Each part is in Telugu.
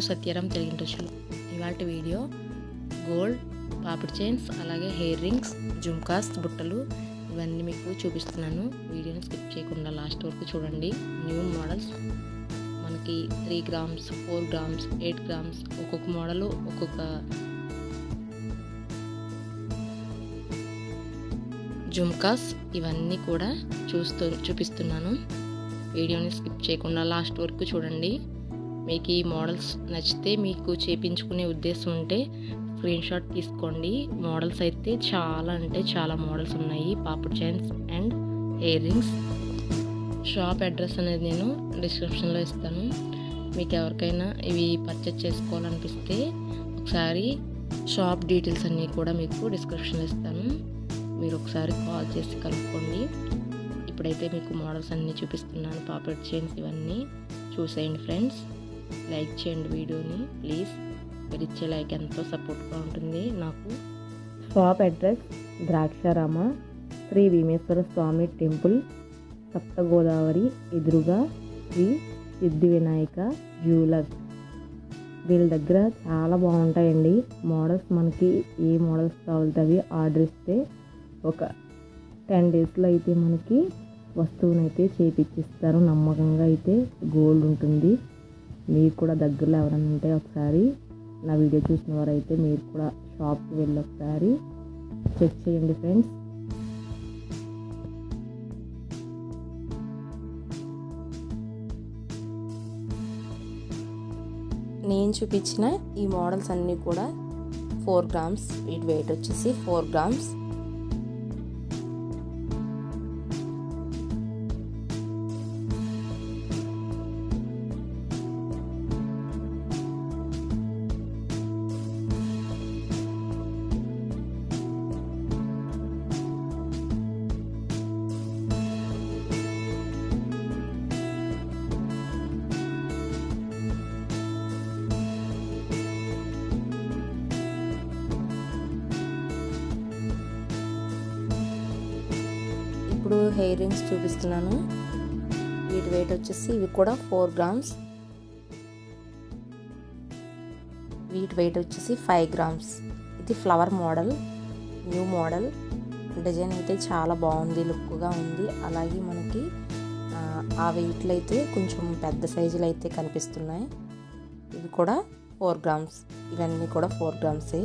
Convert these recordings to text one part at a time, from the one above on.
సత్యారాం తెలుగింటి రుచులు. ఇవాల్టి వీడియో గోల్డ్ పాపిడి చైన్స్, అలాగే హెయిర్ రింగ్స్, జుమ్కాస్, బుట్టలు ఇవన్నీ మీకు చూపిస్తున్నాను. వీడియోని స్కిప్ చేయకుండా లాస్ట్ వరకు చూడండి. న్యూ మోడల్స్ మనకి 3 గ్రామ్స్, 4 గ్రామ్స్, 8 గ్రామ్స్ ఒక్కొక్క మోడలు ఒక్కొక్క జుమ్కాస్ ఇవన్నీ కూడా చూపిస్తున్నాను. వీడియోని స్కిప్ చేయకుండా లాస్ట్ వరకు చూడండి. మీకు ఈ మోడల్స్ నచ్చితే, మీకు చేపించుకునే ఉద్దేశం ఉంటే స్క్రీన్ షాట్ తీసుకోండి. మోడల్స్ అయితే చాలా అంటే చాలా మోడల్స్ ఉన్నాయి. పాపిడి chains and hair rings. Shop address అనేది నేను డిస్క్రిప్షన్లో ఇస్తాను. మీకు ఎవరికైనా ఇవి పర్చేజ్ చేసుకోవాలనిపిస్తే ఒకసారి షాప్ డీటెయిల్స్ అన్నీ కూడా మీకు డిస్క్రిప్షన్లో ఇస్తాను. మీరు ఒకసారి కాల్ చేసి కనుక్కోండి. ఇప్పుడైతే మీకు మోడల్స్ అన్నీ చూపిస్తున్నాను. పాపిడి చైన్స్ ఇవన్నీ చూసేయండి ఫ్రెండ్స్. లైక్ చేయండి వీడియోని ప్లీజ్. మీరు ఇచ్చే లైక్ ఎంతో సపోర్ట్గా ఉంటుంది నాకు. Shop address Draksharama Shri Bhimeswara Swamy temple, Sapta Godavari ఎదురుగా శ్రీ సిద్ధి వినాయక జ్యువెలర్స్. వీళ్ళ దగ్గర చాలా బాగుంటాయండి మోడల్స్. మనకి ఏ మోడల్స్ కావాలితే అవి ఆర్డర్ ఇస్తే ఒక 10 డేస్లో అయితే మనకి వస్తువునైతే చేపిచ్చిస్తారు. నమ్మకంగా అయితే గోల్డ్ ఉంటుంది. మీరు కూడా దగ్గరలో ఎవరైనా ఉంటే ఒకసారి నా వీడియో చూసిన వారైతే మీరు కూడా షాప్కి వెళ్ళి ఒకసారి చెక్ చేయండి ఫ్రెండ్స్. నేను చూపించిన ఈ మోడల్స్ అన్నీ కూడా 4 గ్రామ్స్. వీటి వెయిట్ వచ్చేసి 4 గ్రామ్స్. ఇప్పుడు హెయిర్ రింగ్స్ చూపిస్తున్నాను. వీటి వెయిట్ వచ్చేసి ఇవి కూడా 4 గ్రామ్స్. వీటి వెయిట్ వచ్చేసి 5 గ్రామ్స్. ఇది flower model, new model. Design అయితే చాలా బాగుంది, లుక్గా ఉంది. అలాగే మనకి ఆ వెయిట్లో అయితే కొంచెం పెద్ద సైజులు అయితే కనిపిస్తున్నాయి. ఇవి కూడా 4 గ్రామ్స్. ఇవన్నీ కూడా 4 గ్రామ్సే.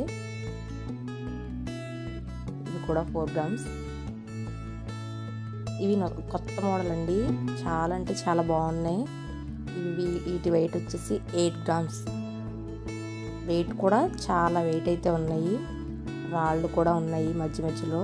ఇవి కూడా 4 గ్రామ్స్. ఇవి నాకు కొత్త మోడల్ అండి. చాలా అంటే చాలా బాగున్నాయి. వీటి వెయిట్ వచ్చేసి 8 గ్రామ్స్. వెయిట్ కూడా చాలా వెయిట్ అయితే ఉన్నాయి. రాళ్ళు కూడా ఉన్నాయి మధ్య మధ్యలో.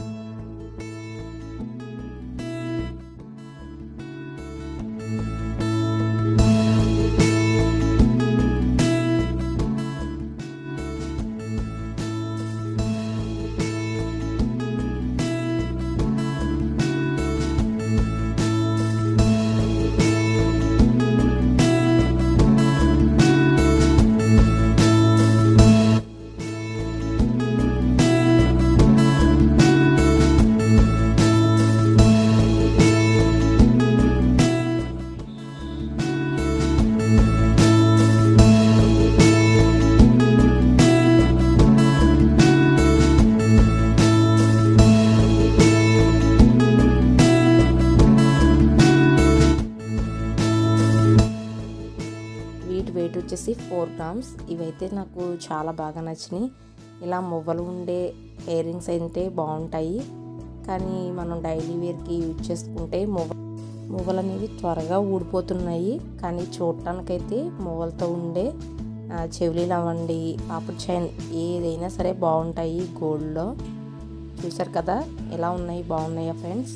వెయిట్ వచ్చేసి 4 గ్రామ్స్. ఇవైతే నాకు చాలా బాగా నచ్చినాయి. ఇలా మువ్వలు ఉండే హెయిర్ రింగ్స్ అయితే బాగుంటాయి. కానీ మనం డైలీ వేర్కి యూజ్ చేసుకుంటే మువ్వలు అనేవి త్వరగా ఊడిపోతున్నాయి. కానీ చూడటానికైతే మువ్వలతో ఉండే చెవులీలు అవ్వండి, పాపిడి చైన్ ఏదైనా సరే బాగుంటాయి గోల్డ్లో. చూసారు కదా ఎలా ఉన్నాయి, బాగున్నాయా ఫ్రెండ్స్?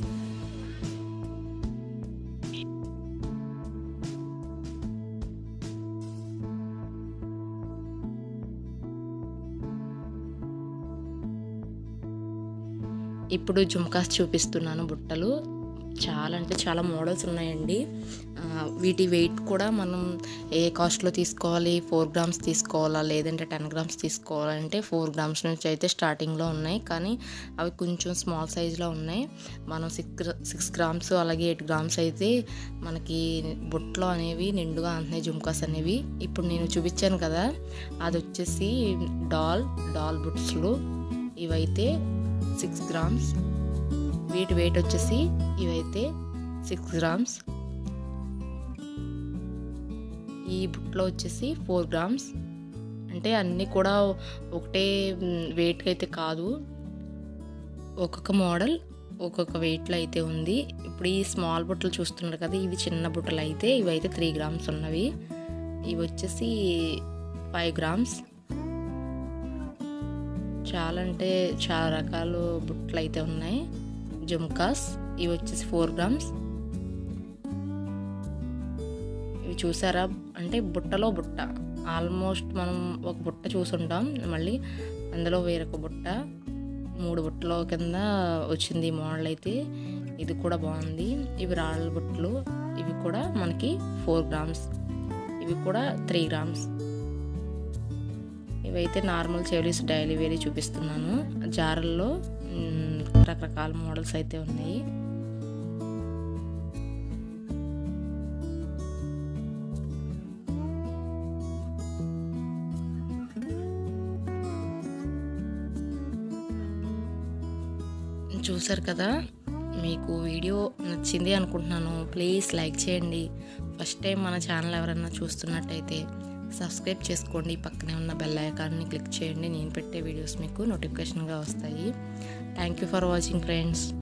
ఇప్పుడు జుమ్కాస్ చూపిస్తున్నాను. బుట్టలు చాలా అంటే చాలా మోడల్స్ ఉన్నాయండి. వీటి వెయిట్ కూడా మనం ఏ కాస్ట్లో తీసుకోవాలి, 4 గ్రామ్స్ తీసుకోవాలా లేదంటే 10 గ్రామ్స్ తీసుకోవాలంటే 4 గ్రామ్స్ నుంచి అయితే స్టార్టింగ్లో ఉన్నాయి. కానీ అవి కొంచెం స్మాల్ సైజులో ఉన్నాయి. మనం 6 గ్రామ్స్ అలాగే 8 గ్రామ్స్ అయితే మనకి బుట్టలో అనేవి నిండుగా అంటున్నాయి జుమ్కాస్ అనేవి. ఇప్పుడు నేను చూపించాను కదా, అది వచ్చేసి డాల్ బుట్స్లు. ఇవైతే 6 గ్రామ్స్. వీటి వెయిట్ వచ్చేసి ఇవైతే 6 గ్రామ్స్. ఈ బుట్టలో వచ్చేసి 4 గ్రామ్స్. అంటే అన్నీ కూడా ఒకటే వెయిట్కి అయితే కాదు, ఒక్కొక్క మోడల్ ఒక్కొక్క వెయిట్లో అయితే ఉంది. ఇప్పుడు ఈ స్మాల్ బుట్టలు చూస్తున్నారు కదా, ఇవి చిన్న బుట్టలు అయితే ఇవైతే 3 గ్రామ్స్ ఉన్నవి. ఇవి వచ్చేసి 5 గ్రామ్స్. చాలా అంటే చాలా రకాల బుట్టలు అయితే ఉన్నాయి జుమ్కాస్. ఇవి వచ్చేసి 4 గ్రామ్స్. ఇవి చూసారా, అంటే బుట్టలో బుట్ట. ఆల్మోస్ట్ మనం ఒక బుట్ట చూసుంటాం, మళ్ళీ అందులో వేరొక బుట్ట, 3 బుట్టలో కింద వచ్చింది ఈ మోడల్ అయితే. ఇది కూడా బాగుంది. ఇవి రాళ్ళ బుట్టలు. ఇవి కూడా మనకి 4 గ్రామ్స్. ఇవి కూడా 3 గ్రామ్స్. ఇవైతే నార్మల్ చెవలీస్ డైలీ వేరీ చూపిస్తున్నాను. జారల్లో రకరకాల మోడల్స్ అయితే ఉన్నాయి. చూసారు కదా, మీకు వీడియో నచ్చింది అనుకుంటున్నాను. ప్లీజ్ లైక్ చేయండి. ఫస్ట్ టైం మన ఛానల్ ఎవరైనా చూస్తున్నట్టయితే సబ్స్క్రైబ్ చేసుకోండి. పక్కనే ఉన్న బెల్ ఐకాన్ని క్లిక్ చేయండి. నేను పెట్టే వీడియోస్ మీకు నోటిఫికేషన్గా వస్తాయి. Thank you for watching friends.